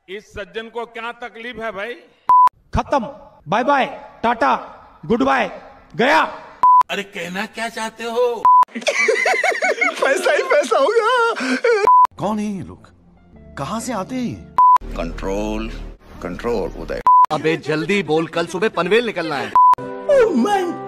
इस सज्जन को क्या तकलीफ है भाई? खत्म, bye bye, tata, goodbye, गया। अरे कहना क्या चाहते हो? पैसा ही पैसा होगा। कौन है ये लोग, कहां से आते हैं? Control control Uday. अबे जल्दी बोल, कल सुबह पनवेल निकलना है। Oh my